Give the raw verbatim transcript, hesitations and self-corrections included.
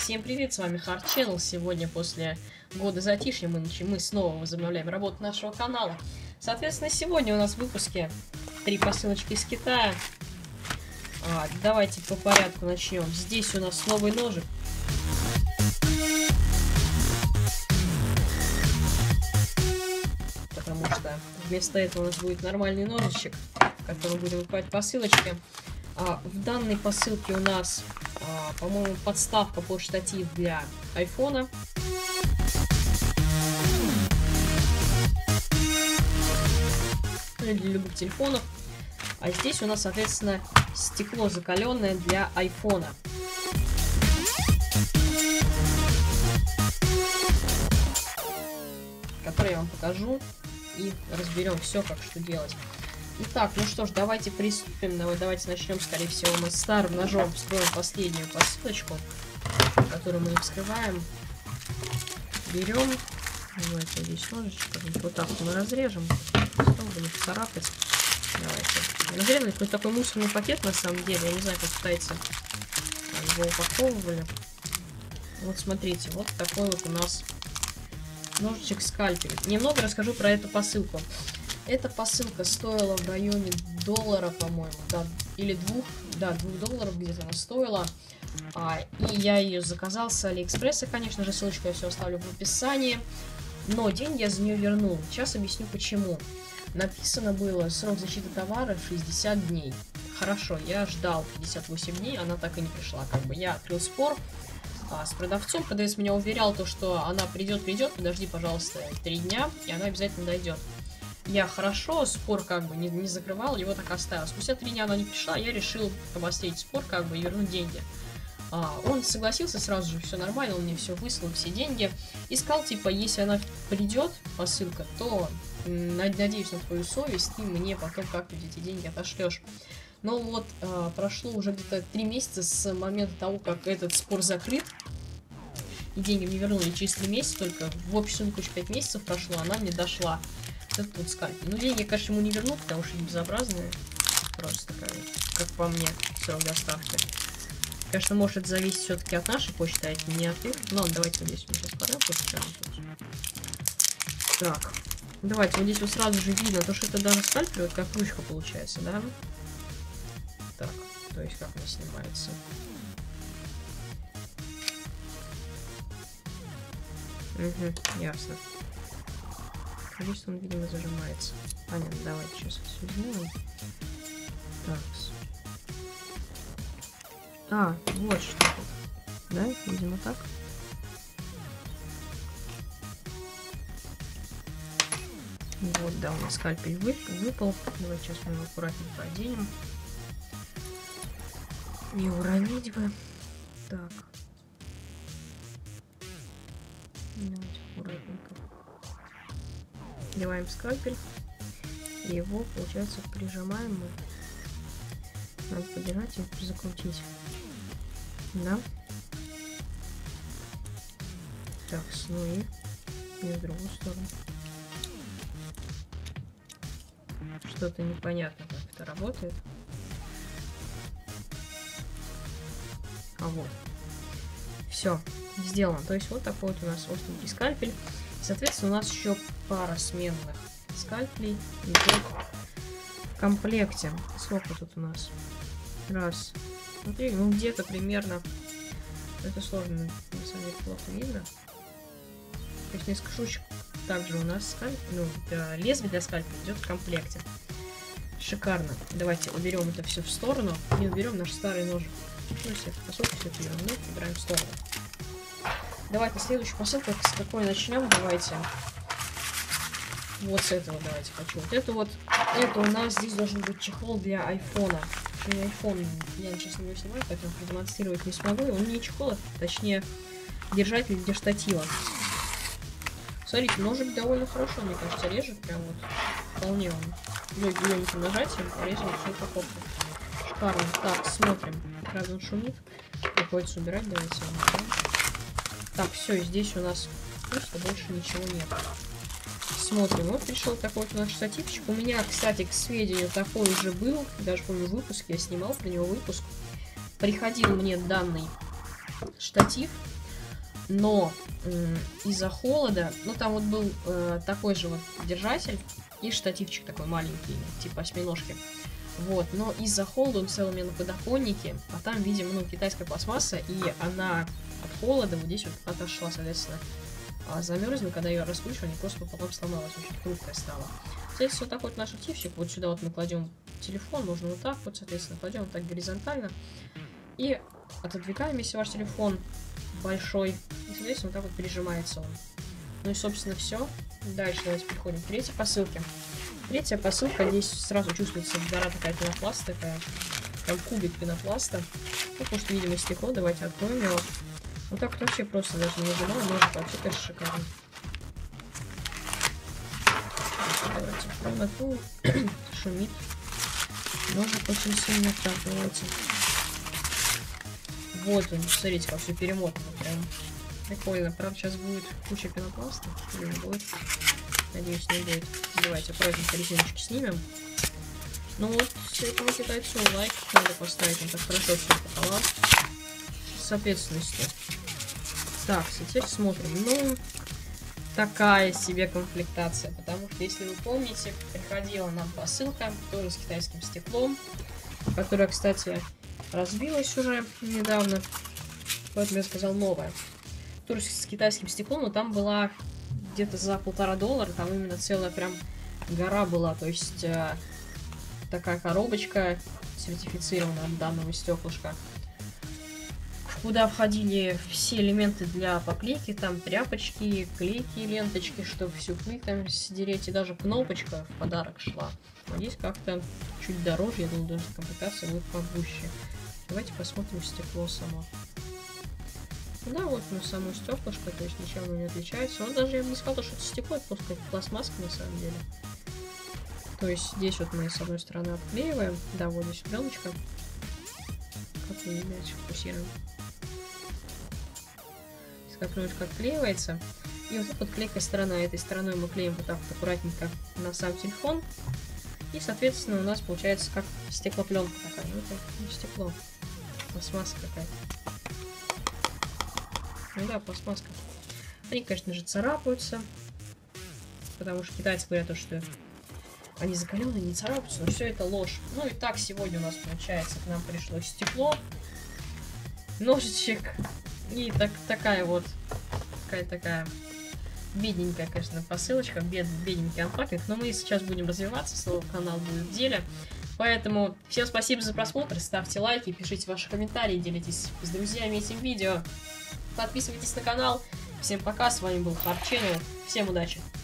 Всем привет, с вами Hard Channel. Сегодня после года затишья мы, мы снова возобновляем работу нашего канала. Соответственно, сегодня у нас в выпуске три посылочки из Китая. А, давайте по порядку начнем. Здесь у нас новый ножик. Потому что вместо этого у нас будет нормальный ножичек, который будем выкладывать посылочки. А, в данной посылке у нас, а, по-моему, подставка под штатив для айфона. Для любых телефонов. А здесь у нас, соответственно, стекло закаленное для айфона. Которое я вам покажу и разберем все, как что делать. Итак, ну что ж, давайте приступим. Давай, давайте начнем, скорее всего, мы с старым ножом вскроем последнюю посылочку, которую мы не вскрываем. Берем. Давайте здесь ножичек. Вот так мы разрежем, чтобы не царапать. Давайте. Разрезали какой-то такой мусорный пакет, на самом деле. Я не знаю, как китайцы его упаковывали. Вот смотрите, вот такой вот у нас ножичек скальпель. Немного расскажу про эту посылку. Эта посылка стоила в районе доллара, по-моему, да, или двух, да, двух долларов где-то она стоила. А, и я ее заказал с Алиэкспресса, конечно же, ссылочку я все оставлю в описании. Но деньги я за нее вернул. Сейчас объясню почему. Написано было срок защиты товара шестьдесят дней. Хорошо, я ждал пятьдесят восемь дней, она так и не пришла. Как бы я открыл спор а, с продавцом. Продавец меня уверял, то, что она придет, придет, подожди, пожалуйста, три дня, и она обязательно дойдет. Я хорошо спор как бы не, не закрывал, его так оставил. Спустя три дня она не пришла, я решил обострить спор как бы и вернуть деньги. А, он согласился сразу же, все нормально, он мне все выслал, все деньги. И сказал, типа, если она придет, посылка, то надеюсь на твою совесть, ты мне потом как-нибудь эти деньги отошлешь. Но вот а, прошло уже где-то три месяца с момента того, как этот спор закрыт. И деньги мне вернули через три месяца, только в общей сумме куча пять месяцев прошло, она мне дошла. Это вот скальпель. Ну, деньги, конечно, ему не вернут, потому что они безобразные. Просто такая, как по мне, срок доставки. Конечно, может это зависеть все-таки от нашей почты, а это не от их. Ну, давайте вот здесь мы сейчас порядку тут. Так. Давайте, вот здесь вот сразу же видно, то, что это даже скальпель, вот как ручка получается, да? Так, то есть как она снимается. Угу, ясно. Здесь он, видимо, зажимается. Понятно, давайте сейчас все сделаем. Так. А, вот что тут. Да, видимо, так. Вот, да, у нас скальпель вы, выпал. Давайте сейчас мы его аккуратненько оденем. Не уронить бы. Так. Давайте аккуратненько. Одеваем скальпель. И его, получается, прижимаем мы. Надо подержать и закрутить. Да. Так, ну и, и в другую сторону. Что-то непонятно, как это работает. А вот. Все, сделано. То есть вот такой вот у нас остренький скальпель. Соответственно, у нас еще пара сменных скальпелей идет в комплекте. Сколько тут у нас? Раз. Смотри, ну где-то примерно. Это сложно, на самом деле плохо видно. То есть несколько штучек. Также у нас скальпель, ну, для лезвие для скальпеля идет в комплекте. Шикарно. Давайте уберем это все в сторону и уберем наш старый ножик. Ну, если по сути все это ерунду, убираем в сторону. Давайте следующую посылку, с какой начнем, давайте. Вот с этого давайте хочу. Вот это вот, это у нас здесь должен быть чехол для айфона. Не айфон, я сейчас на него снимаю, поэтому продемонстрировать не смогу. Он не чехол, а, точнее, держатель для штатива. Смотрите, ножик довольно хорошо, мне кажется, режет. Прям вот вполне он легким нажатием порезал всю упаковку. Шикарно. Так, смотрим. Правда, он шумит. Приходится убирать, давайте. Так, все, здесь у нас просто больше ничего нет. Смотрим, вот пришел такой вот наш штативчик. У меня, кстати, к сведению, такой уже был. Даже помню выпуск, я снимал про него выпуск. Приходил мне данный штатив. Но из-за холода, ну там вот был э, такой же вот держатель и штативчик такой маленький, типа осьминожки. Вот, но из-за холода он стоял у меня на подоконнике, а там, видимо, ну, китайская пластмасса, и она от холода вот здесь вот отошла, соответственно, а замерзла, когда ее раскручивали, просто пополам сломалась, очень хрупкая стала. Соответственно, вот такой вот наш штативчик, вот сюда вот мы кладем телефон, можно вот так вот, соответственно, кладем вот так горизонтально, и отодвигаем, если ваш телефон большой, и, соответственно, вот так вот прижимается он. Ну и, собственно, все. Дальше давайте переходим к третьей посылке. Третья посылка, здесь сразу чувствуется гора такая пенопласта, такая, прям кубик пенопласта. Ну, потому что, видимо, стекло, давайте откроем его. Вот так вот вообще просто даже не нажимаю, ножик вообще, конечно, шикарно. Давайте откроем эту, шумит. Ножик очень сильно, так, давайте. Вот он, смотрите, как все перемотано, прям прикольно. Правда, сейчас будет куча пенопласта, или не будет? Надеюсь, не будет. Давайте аккуратненько резиночки снимем. Ну вот, этому китайцу лайк надо поставить, он так хорошо все упаковал. С соответственностью. Так, теперь смотрим. Ну, такая себе комплектация, потому что, если вы помните, приходила нам посылка, тоже с китайским стеклом, которая, кстати, разбилась уже недавно, поэтому я сказал новая. Тоже с китайским стеклом, но там была где-то за полтора доллара, там именно целая прям гора была, то есть э, такая коробочка сертифицированная от данного стеклышка, куда входили все элементы для поклейки, там тряпочки, клейки, ленточки, чтобы всю пыль там сдереть, и даже кнопочка в подарок шла. Но здесь как-то чуть дороже, я думаю, даже комплектация будет погуще. Давайте посмотрим стекло само. Да, вот ну, само стеклышко, то есть ничем оно не отличается. Он даже, я бы не сказала, что это стекло, это просто пластмасска на самом деле. То есть здесь вот мы с одной стороны обклеиваем. Да, вот здесь пленочка. Как вы видите, фокусируем. Как пленочка отклеивается. И вот эта вот клейкая сторона. Этой стороной мы клеим вот так вот аккуратненько на сам телефон. И, соответственно, у нас получается как стеклопленка такая. Ну, это не стекло. Пластмасска какая-то. Ну да, пластмасска. Они, конечно же, царапаются. Потому что китайцы говорят, что они закаленные, не царапаются, но все это ложь. Ну и так, сегодня у нас, получается, к нам пришло стекло, ножичек и так, такая вот, какая такая бедненькая, конечно, посылочка, бед, бедненький анпакинг. Но мы сейчас будем развиваться, снова канал будет в деле. Поэтому всем спасибо за просмотр, ставьте лайки, пишите ваши комментарии, делитесь с друзьями этим видео. Подписывайтесь на канал. Всем пока, с вами был Hard Channel. Всем удачи!